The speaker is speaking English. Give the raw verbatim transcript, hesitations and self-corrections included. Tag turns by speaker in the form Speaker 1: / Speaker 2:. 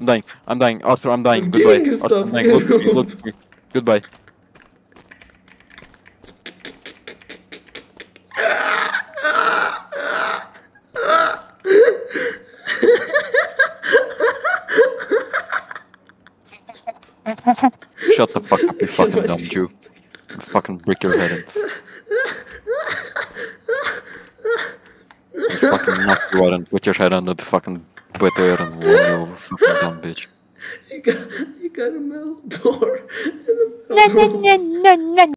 Speaker 1: I'm dying. I'm dying. Arthur, I'm dying.
Speaker 2: I'm
Speaker 1: Goodbye.
Speaker 2: getting
Speaker 1: Arthur,
Speaker 2: stuff.
Speaker 1: I'm dying. Look at me. Look at me. Goodbye. Shut the fuck up, you fucking dumb Jew. I'll fucking break your head in. I'll fucking knock you out and put your head under the fucking bed there and run you over, fucking dumb bitch.
Speaker 2: You got, you got a metal door in the metal room.